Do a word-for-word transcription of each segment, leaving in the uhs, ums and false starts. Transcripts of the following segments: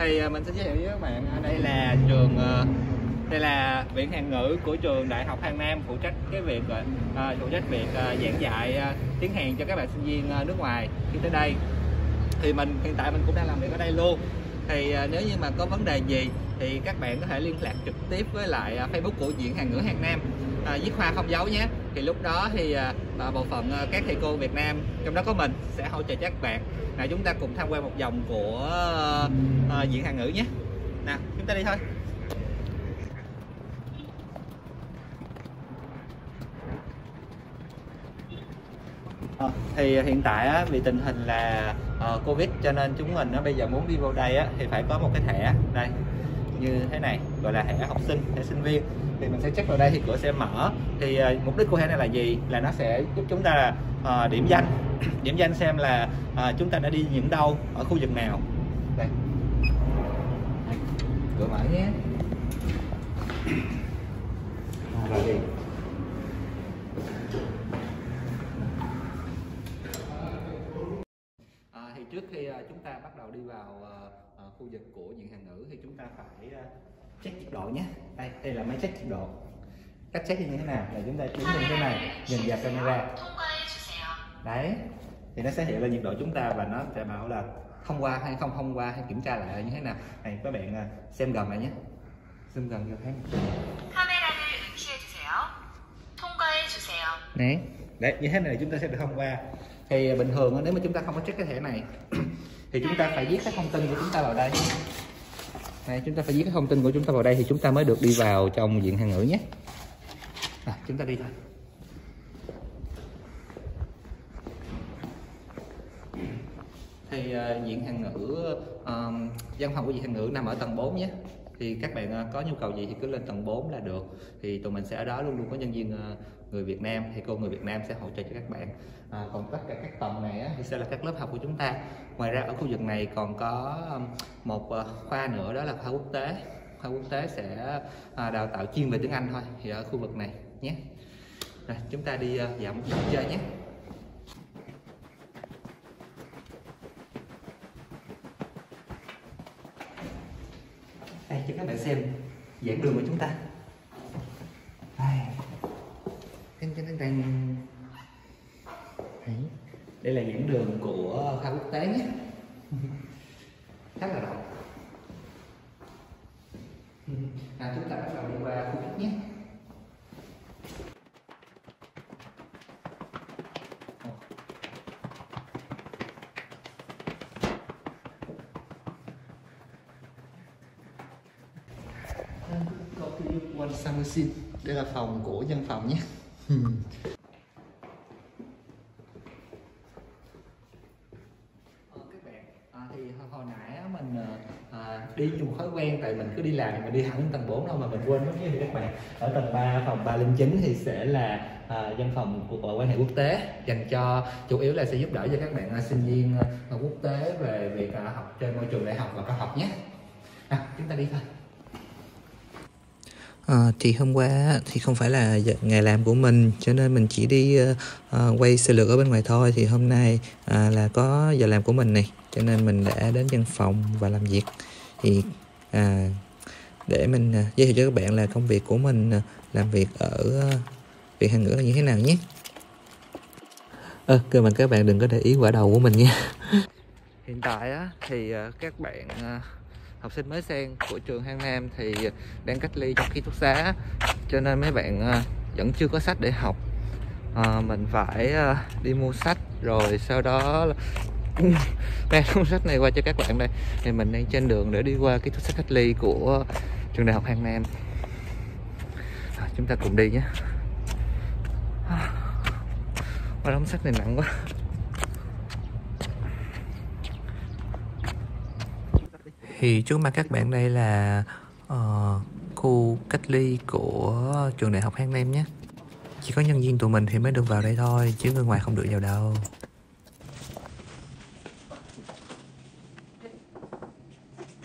Thì mình sẽ giới thiệu với các bạn, đây là trường đây là viện Hàn ngữ của trường Đại học Hàn Nam, phụ trách cái việc à, phụ trách việc à, giảng dạy à, tiếng Hàn cho các bạn sinh viên à, nước ngoài khi tới đây. Thì mình hiện tại mình cũng đang làm việc ở đây luôn. Thì à, nếu như mà có vấn đề gì thì các bạn có thể liên lạc trực tiếp với lại à, Facebook của viện Hàn ngữ Hàn Nam, à, viết Hoa không dấu nhé. Thì lúc đó thì à, bộ phận à, các thầy cô Việt Nam, trong đó có mình, sẽ hỗ trợ cho các bạn. Nào, chúng ta cùng tham quan một vòng của à, viện Hàn ngữ nhé. Nào, chúng ta đi thôi. À, thì hiện tại á, vì tình hình là uh, Covid cho nên chúng mình á, bây giờ muốn đi vô đây á, thì phải có một cái thẻ đây như thế này, gọi là thẻ học sinh, thẻ sinh viên. Thì mình sẽ check vào đây thì cửa sẽ mở. Thì uh, mục đích của thẻ này là gì? Là nó sẽ giúp chúng ta là uh, điểm danh điểm danh xem là uh, chúng ta đã đi những đâu, ở khu vực nào. Đây, cửa mở nhé. À, rồi đi. Thì trước khi uh, chúng ta bắt đầu đi vào uh, uh, khu vực của viện Hàn ngữ thì chúng ta phải uh, check nhiệt độ nhé. Đây, đây là máy check nhiệt độ. Cách check như thế nào là chúng ta đứng như thế này, nhìn vào camera. Đấy, thì nó sẽ hiện lên nhiệt độ chúng ta và nó sẽ bảo là thông qua hay không thông qua, hay kiểm tra lại là như thế nào. Này các bạn uh, xem gần lại nhé. Xem gần cho thấy. Đấy, đấy như thế này chúng ta sẽ được thông qua. Thì bình thường nếu mà chúng ta không có check cái thẻ này thì chúng ta phải viết cái thông tin của chúng ta vào đây. Này, chúng ta phải viết cái thông tin của chúng ta vào đây thì chúng ta mới được đi vào trong viện Hàn ngữ nhé. À, chúng ta đi thôi. Thì uh, viện Hàn ngữ, uh, văn phòng của viện Hàn ngữ nằm ở tầng bốn nhé. Thì các bạn uh, có nhu cầu gì thì cứ lên tầng bốn là được. Thì tụi mình sẽ ở đó luôn luôn có nhân viên uh, người Việt Nam, thì cô người Việt Nam sẽ hỗ trợ cho các bạn. À, còn tất cả các tầng này á, thì sẽ là các lớp học của chúng ta. Ngoài ra ở khu vực này còn có um, một uh, khoa nữa, đó là khoa quốc tế. Khoa quốc tế sẽ uh, đào tạo chuyên về tiếng Anh thôi, thì ở khu vực này nhé. Rồi, chúng ta đi uh, dạo một chút chơi nhé. Đây cho các bạn xem giảng đường của chúng ta. Đây, đây, đây, đây. Đây là giảng đường của khoa quốc tế nhé. Khá là rộng. Nào, chúng ta bắt đầu đi qua khu vực nhé. Đây là phòng của văn phòng nhé. Các bạn, à, thì hồi nãy mình à, đi như một thói quen, tại mình cứ đi làm mình đi hẳn tầng bốn đâu mà mình quên mất với các bạn. Ở tầng ba, phòng ba linh chín thì sẽ là à, văn phòng của quan hệ quốc tế, dành cho chủ yếu là sẽ giúp đỡ cho các bạn à, sinh viên à, quốc tế về việc à, học trên môi trường đại học và cao học nhé. À, chúng ta đi thôi. À, thì hôm qua thì không phải là ngày làm của mình, cho nên mình chỉ đi uh, uh, quay sơ lược ở bên ngoài thôi. Thì hôm nay uh, là có giờ làm của mình này, cho nên mình đã đến văn phòng và làm việc. Thì uh, để mình uh, giới thiệu cho các bạn là công việc của mình uh, làm việc ở uh, viện Hàn ngữ là như thế nào nhé. Ơ, à, cơ mà các bạn đừng có để ý quả đầu của mình nha. Hiện tại á, thì uh, các bạn uh... học sinh mới sang của trường Hàn Nam thì đang cách ly trong ký túc xá, cho nên mấy bạn uh, vẫn chưa có sách để học. Uh, mình phải uh, đi mua sách, rồi sau đó mang cuốn sách này qua cho các bạn đây. Thì mình đang trên đường để đi qua ký túc xá cách ly của trường Đại học Hàn Nam. À, chúng ta cùng đi nhé. Qua đống sách này nặng quá. Thì trước mắt các bạn đây là uh, khu cách ly của trường Đại học Hàn Nam nhé. Chỉ có nhân viên tụi mình thì mới được vào đây thôi, chứ người ngoài không được vào đâu.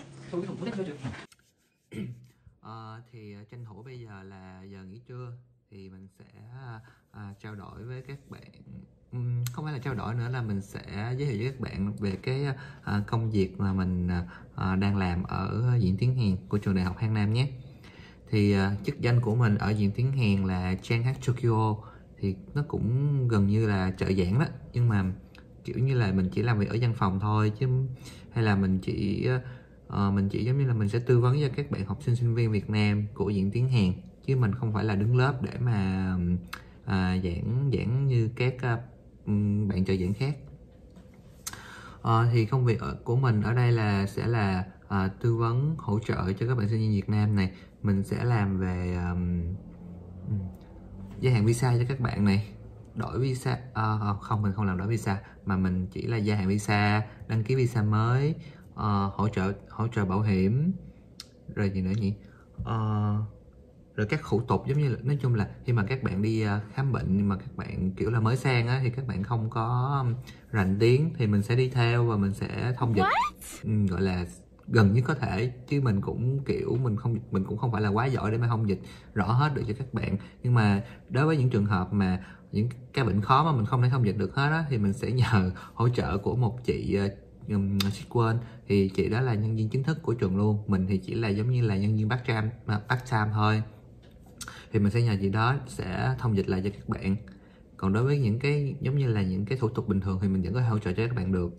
À, thì tranh thủ bây giờ là giờ nghỉ trưa, thì mình sẽ à, trao đổi với các bạn, uhm, không phải là trao đổi nữa, là mình sẽ giới thiệu với các bạn về cái à, công việc mà mình à, đang làm ở Viện Tiếng Hàn của trường Đại học Hàn Nam nhé. Thì à, chức danh của mình ở Viện Tiếng Hàn là Trang Hát Tokyo, thì nó cũng gần như là trợ giảng đó, nhưng mà kiểu như là mình chỉ làm việc ở văn phòng thôi, chứ hay là mình chỉ uh, mình chỉ giống như là mình sẽ tư vấn cho các bạn học sinh sinh viên Việt Nam của Viện Tiếng Hàn, chứ mình không phải là đứng lớp để mà uh, giảng giảng như các uh, bạn trợ giảng khác. Uh, thì công việc ở, của mình ở đây là sẽ là uh, tư vấn hỗ trợ cho các bạn sinh viên Việt Nam này. Mình sẽ làm về um, gia hạn visa cho các bạn này, đổi visa, à, không, mình không làm đổi visa, mà mình chỉ là gia hạn visa, đăng ký visa mới, uh, hỗ trợ hỗ trợ bảo hiểm, rồi gì nữa nhỉ, uh, rồi các thủ tục giống như là, nói chung là khi mà các bạn đi uh, khám bệnh, nhưng mà các bạn kiểu là mới sang á, thì các bạn không có rành tiếng, thì mình sẽ đi theo và mình sẽ thông dịch, um, gọi là gần như có thể, chứ mình cũng kiểu mình không mình cũng không phải là quá giỏi để mà thông dịch rõ hết được cho các bạn. Nhưng mà đối với những trường hợp mà những cái bệnh khó mà mình không thể thông dịch được hết á, thì mình sẽ nhờ hỗ trợ của một chị um, quên thì chị đó là nhân viên chính thức của trường luôn, mình thì chỉ là giống như là nhân viên part time part time thôi, thì mình sẽ nhờ chị đó sẽ thông dịch lại cho các bạn. Còn đối với những cái giống như là những cái thủ tục bình thường thì mình vẫn có thể hỗ trợ cho các bạn được.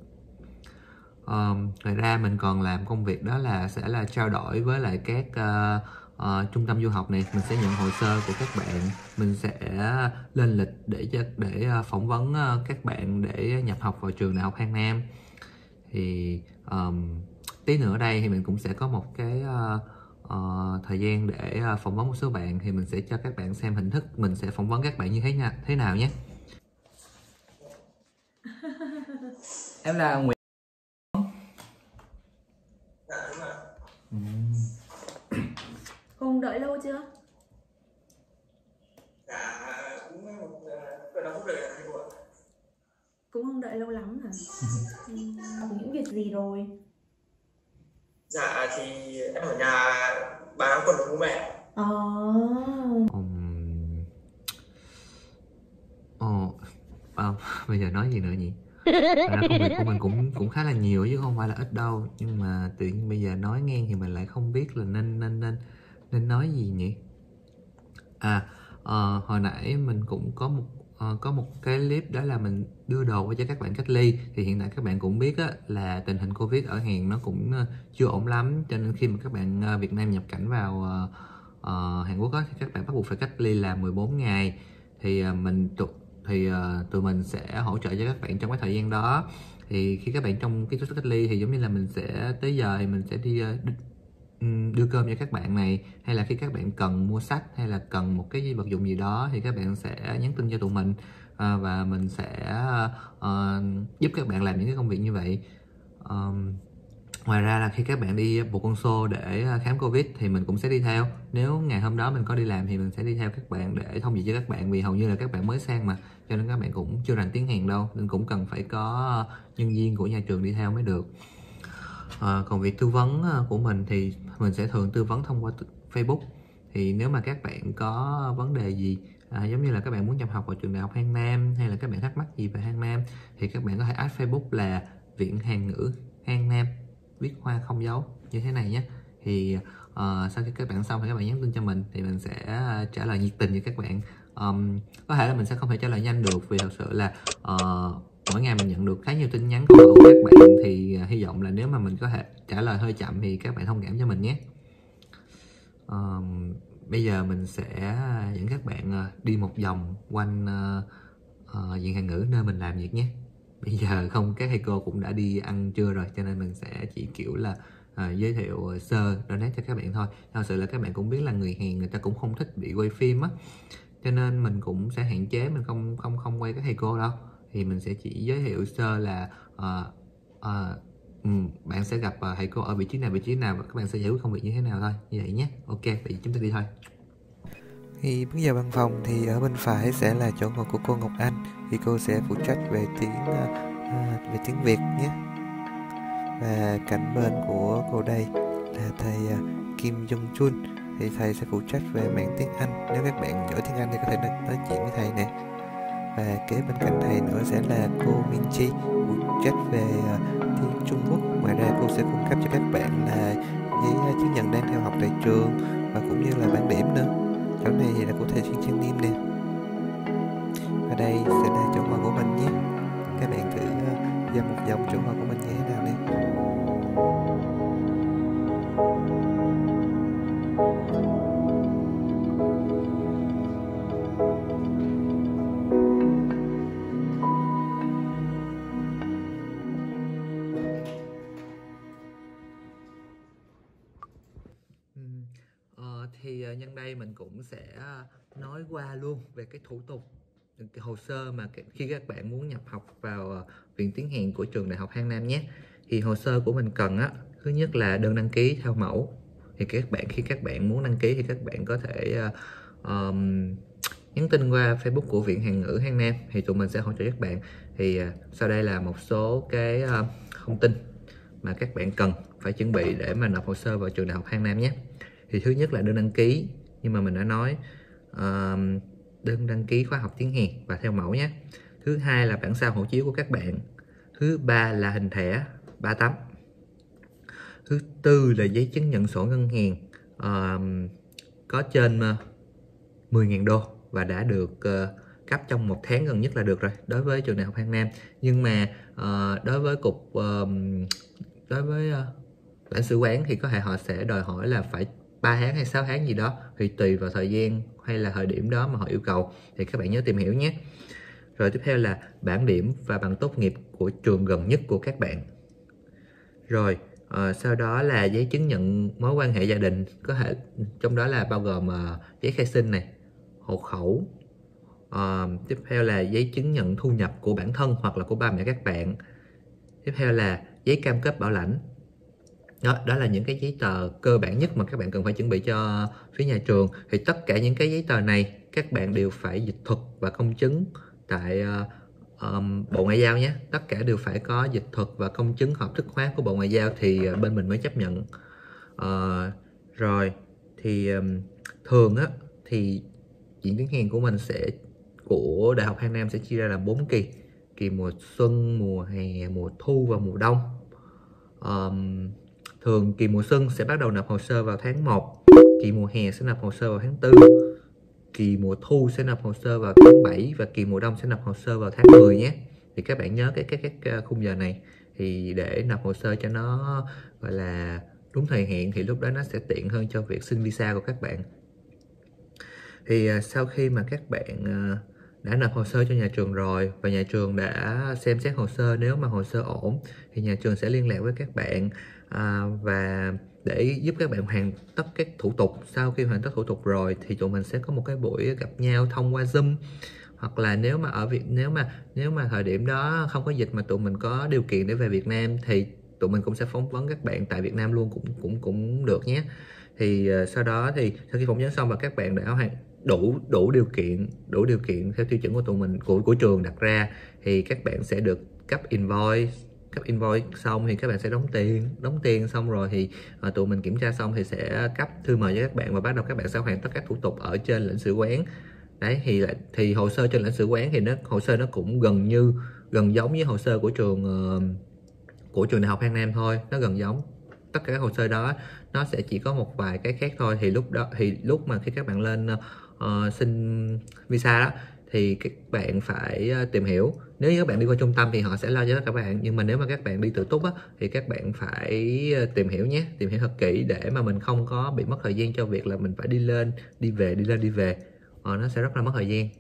Um, ngoài ra mình còn làm công việc đó là sẽ là trao đổi với lại các uh, uh, trung tâm du học này. Mình sẽ nhận hồ sơ của các bạn, mình sẽ lên lịch để cho để uh, phỏng vấn uh, các bạn để nhập học vào trường Đại học Hàn Nam. Thì um, tí nữa ở đây thì mình cũng sẽ có một cái uh, uh, thời gian để uh, phỏng vấn một số bạn, thì mình sẽ cho các bạn xem hình thức mình sẽ phỏng vấn các bạn như thế nào thế nào nhé. Em là Nguyễn. Ừ. Con đợi lâu chưa? Dạ cũng một gần năm phút đợi là cô ạ. Cũng không đợi lâu lắm hả? Ừ. Những việc gì rồi? Dạ thì em ở nhà bán quần của bố mẹ. Ờ. Um... Oh. À, bây giờ nói gì nữa nhỉ? Ra công việc của mình cũng cũng khá là nhiều chứ không phải là ít đâu, nhưng mà tự nhiên bây giờ nói ngang thì mình lại không biết là nên nên nên nên nói gì nhỉ. À uh, hồi nãy mình cũng có một uh, có một cái clip đó là mình đưa đồ qua cho các bạn cách ly. Thì hiện tại các bạn cũng biết á, là tình hình Covid ở Hàn nó cũng uh, chưa ổn lắm, cho nên khi mà các bạn uh, Việt Nam nhập cảnh vào uh, uh, Hàn Quốc á, thì các bạn bắt buộc phải cách ly là mười bốn ngày. Thì uh, mình thì uh, tụi mình sẽ hỗ trợ cho các bạn trong cái thời gian đó. Thì khi các bạn trong cái suất cách ly thì giống như là mình sẽ tới giờ thì mình sẽ đi uh, đưa cơm cho các bạn này, hay là khi các bạn cần mua sách hay là cần một cái vật dụng gì đó thì các bạn sẽ nhắn tin cho tụi mình, uh, và mình sẽ uh, giúp các bạn làm những cái công việc như vậy. Um, Ngoài ra là khi các bạn đi Bộ Con Sô để khám Covid thì mình cũng sẽ đi theo. Nếu ngày hôm đó mình có đi làm thì mình sẽ đi theo các bạn để thông dịch cho các bạn, vì hầu như là các bạn mới sang mà, cho nên các bạn cũng chưa rành tiếng Hàn đâu, nên cũng cần phải có nhân viên của nhà trường đi theo mới được. À, còn việc tư vấn của mình thì mình sẽ thường tư vấn thông qua Facebook. Thì nếu mà các bạn có vấn đề gì, à, giống như là các bạn muốn nhập học vào trường Đại học Hàn Nam, hay là các bạn thắc mắc gì về Hàn Nam, thì các bạn có thể add Facebook là Viện Hàn ngữ Hàn Nam, viết hoa không dấu như thế này nhé. Thì uh, sau khi các bạn xong thì các bạn nhắn tin cho mình, thì mình sẽ uh, trả lời nhiệt tình cho các bạn. Um, có thể là mình sẽ không thể trả lời nhanh được, vì thật sự là uh, mỗi ngày mình nhận được khá nhiều tin nhắn của các bạn, thì uh, hy vọng là nếu mà mình có thể trả lời hơi chậm thì các bạn thông cảm cho mình nhé. Um, bây giờ mình sẽ dẫn các bạn uh, đi một vòng quanh uh, uh, Viện Hàn ngữ nơi mình làm việc nhé. Bây giờ không, các thầy cô cũng đã đi ăn trưa rồi, cho nên mình sẽ chỉ kiểu là uh, giới thiệu sơ donate cho các bạn thôi. Thật sự là các bạn cũng biết là người Hàn người ta cũng không thích bị quay phim á, cho nên mình cũng sẽ hạn chế, mình không không không quay các thầy cô đâu. Thì mình sẽ chỉ giới thiệu sơ là uh, uh, um, bạn sẽ gặp uh, thầy cô ở vị trí nào vị trí nào và các bạn sẽ giải quyết công việc như thế nào thôi, như vậy nhé. Ok, vậy chúng ta đi thôi. Khi bước vào văn phòng thì ở bên phải sẽ là chỗ ngồi của cô Ngọc Anh, thì cô sẽ phụ trách về tiếng uh, về tiếng Việt nhé. Và cạnh bên của cô đây là thầy uh, Kim Jong Chun, thì thầy sẽ phụ trách về mảng tiếng Anh. Nếu các bạn giỏi tiếng Anh thì có thể nói, nói chuyện với thầy nè. Và kế bên cạnh thầy nữa sẽ là cô Minh Chi, phụ trách về uh, tiếng Trung Quốc. Ngoài ra cô sẽ cung cấp cho các bạn là giấy uh, chứng nhận đang theo học tại trường và cũng như là bảng điểm nữa. Chỗ này thì là của thầy chuyên trang Niêm nè. Và đây sẽ là chỗ ngồi của mình nhé. Các bạn thử uh, dần một vòng chỗ ngồi của mình như thế nào nè. Ờ, thì uh, nhân đây mình cũng sẽ uh, nói qua luôn về cái thủ tục, cái hồ sơ mà cái, khi các bạn muốn nhập học vào uh, Viện Tiếng Hàn của trường Đại học Hàn Nam nhé. Thì hồ sơ của mình cần á, thứ nhất là đơn đăng ký theo mẫu. Thì các bạn khi các bạn muốn đăng ký thì các bạn có thể uh, um, nhắn tin qua Facebook của Viện Hàn ngữ Hàn Nam, thì tụi mình sẽ hỗ trợ các bạn. Thì uh, sau đây là một số cái uh, thông tin mà các bạn cần phải chuẩn bị để mà nộp hồ sơ vào trường Đại học Hàn Nam nhé. Thì thứ nhất là đơn đăng ký, nhưng mà mình đã nói uh, đơn đăng ký khóa học tiếng Hàn và theo mẫu nhé. Thứ hai là bản sao hộ chiếu của các bạn. Thứ ba là hình thẻ ba tấm. Thứ tư là giấy chứng nhận sổ ngân hàng uh, có trên uh, mười nghìn đô và đã được uh, cấp trong một tháng gần nhất là được rồi đối với trường Đại học Hàn Nam. Nhưng mà uh, đối với cục uh, đối với uh, lãnh sự quán thì có thể họ sẽ đòi hỏi là phải ba tháng hay sáu tháng gì đó, thì tùy vào thời gian hay là thời điểm đó mà họ yêu cầu, thì các bạn nhớ tìm hiểu nhé. Rồi tiếp theo là bảng điểm và bằng tốt nghiệp của trường gần nhất của các bạn. Rồi uh, sau đó là giấy chứng nhận mối quan hệ gia đình, có thể trong đó là bao gồm uh, giấy khai sinh này, hộ khẩu. Uh, tiếp theo là giấy chứng nhận thu nhập của bản thân hoặc là của ba mẹ các bạn. Tiếp theo là giấy cam kết bảo lãnh. Đó, đó là những cái giấy tờ cơ bản nhất mà các bạn cần phải chuẩn bị cho phía nhà trường. Thì tất cả những cái giấy tờ này các bạn đều phải dịch thuật và công chứng tại uh, um, Bộ Ngoại giao nhé. Tất cả đều phải có dịch thuật và công chứng hợp thức hóa của Bộ Ngoại giao thì uh, bên mình mới chấp nhận. Uh, rồi thì um, thường á thì Viện Tiếng Hàn của mình sẽ của Đại học Hàn Nam sẽ chia ra làm bốn kỳ: kỳ mùa xuân, mùa hè, mùa thu và mùa đông. Um, Thường kỳ mùa xuân sẽ bắt đầu nộp hồ sơ vào tháng một, kỳ mùa hè sẽ nộp hồ sơ vào tháng tư, kỳ mùa thu sẽ nộp hồ sơ vào tháng bảy và kỳ mùa đông sẽ nộp hồ sơ vào tháng mười nhé. Thì các bạn nhớ cái cái cái khung giờ này thì để nộp hồ sơ cho nó gọi là đúng thời hạn, thì lúc đó nó sẽ tiện hơn cho việc xin visa của các bạn. Thì sau khi mà các bạn đã nộp hồ sơ cho nhà trường rồi và nhà trường đã xem xét hồ sơ, nếu mà hồ sơ ổn thì nhà trường sẽ liên lạc với các bạn à, và để giúp các bạn hoàn tất các thủ tục. Sau khi hoàn tất thủ tục rồi thì tụi mình sẽ có một cái buổi gặp nhau thông qua Zoom, hoặc là nếu mà ở Việt nếu mà nếu mà thời điểm đó không có dịch mà tụi mình có điều kiện để về Việt Nam thì tụi mình cũng sẽ phỏng vấn các bạn tại Việt Nam luôn, cũng cũng cũng được nhé. Thì uh, sau đó thì sau khi phỏng vấn xong và các bạn đã hoàn đủ đủ điều kiện đủ điều kiện theo tiêu chuẩn của tụi mình của của trường đặt ra, thì các bạn sẽ được cấp invoice. Cấp invoice xong thì các bạn sẽ đóng tiền đóng tiền xong rồi thì uh, tụi mình kiểm tra xong thì sẽ cấp thư mời cho các bạn và bắt đầu các bạn sẽ hoàn tất các thủ tục ở trên lãnh sự quán. Đấy thì thì hồ sơ trên lãnh sự quán thì nó hồ sơ nó cũng gần như gần giống với hồ sơ của trường uh, của trường Đại học Hàn Nam thôi, nó gần giống. Tất cả các hồ sơ đó nó sẽ chỉ có một vài cái khác thôi. Thì lúc đó thì lúc mà khi các bạn lên uh, xin visa đó thì các bạn phải uh, tìm hiểu. Nếu như các bạn đi qua trung tâm thì họ sẽ lo cho các bạn, nhưng mà nếu mà các bạn đi tự túc á, thì các bạn phải tìm hiểu nhé, tìm hiểu thật kỹ để mà mình không có bị mất thời gian cho việc là mình phải đi lên đi về đi lên đi về ờ, nó sẽ rất là mất thời gian.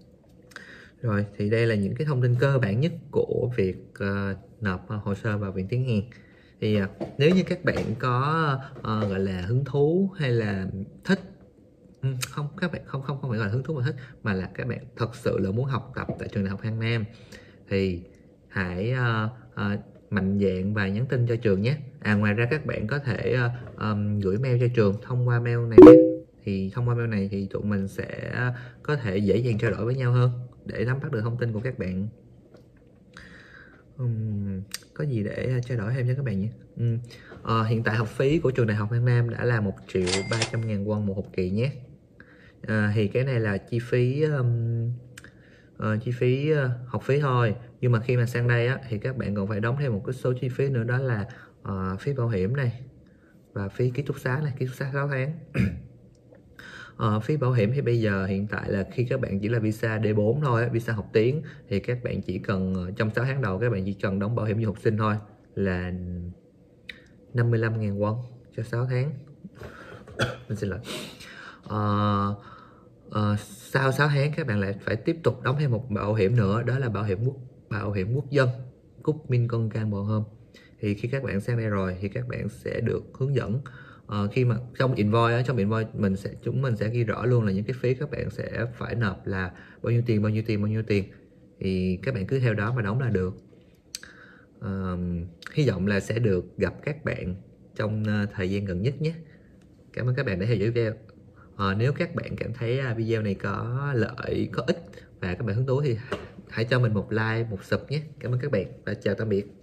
Rồi thì đây là những cái thông tin cơ bản nhất của việc uh, nộp hồ sơ vào Viện Tiếng Hàn. Thì uh, nếu như các bạn có uh, gọi là hứng thú hay là thích ừ, không các bạn không không không phải gọi là hứng thú mà thích, mà là các bạn thật sự là muốn học tập tại trường Đại học Hàn Nam thì hãy uh, uh, mạnh dạn và nhắn tin cho trường nhé. À ngoài ra các bạn có thể uh, um, gửi mail cho trường thông qua mail này nhé. Thì thông qua mail này thì tụi mình sẽ có thể dễ dàng trao đổi với nhau hơn để nắm bắt được thông tin của các bạn. uhm, có gì để trao đổi thêm cho các bạn nhé. Ừ. À, hiện tại học phí của trường Đại học An Nam đã là một triệu ba trăm ngàn won một học kỳ nhé. À, thì cái này là chi phí um, uh, chi phí uh, học phí thôi, nhưng mà khi mà sang đây á, thì các bạn còn phải đóng thêm một cái số chi phí nữa, đó là uh, phí bảo hiểm này và phí ký túc xá này, ký túc xá sáu tháng. Uh, phí bảo hiểm thì bây giờ hiện tại là khi các bạn chỉ là visa D bốn thôi, visa học tiếng, thì các bạn chỉ cần trong sáu tháng đầu các bạn chỉ cần đóng bảo hiểm như học sinh thôi là năm mươi lăm ngàn won cho sáu tháng. Mình xin lỗi. Uh, uh, sau sáu tháng các bạn lại phải tiếp tục đóng thêm một bảo hiểm nữa, đó là bảo hiểm quốc bảo hiểm quốc dân, Quốc Minh Công Can Bộ Hôm. Thì khi các bạn sang đây rồi thì các bạn sẽ được hướng dẫn. Uh, khi mà trong invoice trong invoice mình sẽ chúng mình sẽ ghi rõ luôn là những cái phí các bạn sẽ phải nộp là bao nhiêu tiền bao nhiêu tiền bao nhiêu tiền, thì các bạn cứ theo đó mà đóng là được. Uh, hy vọng là sẽ được gặp các bạn trong uh, thời gian gần nhất nhé. Cảm ơn các bạn đã theo dõi video. Uh, nếu các bạn cảm thấy uh, video này có lợi, có ích và các bạn hứng thú thì hãy cho mình một like, một sub nhé. Cảm ơn các bạn và chào tạm biệt.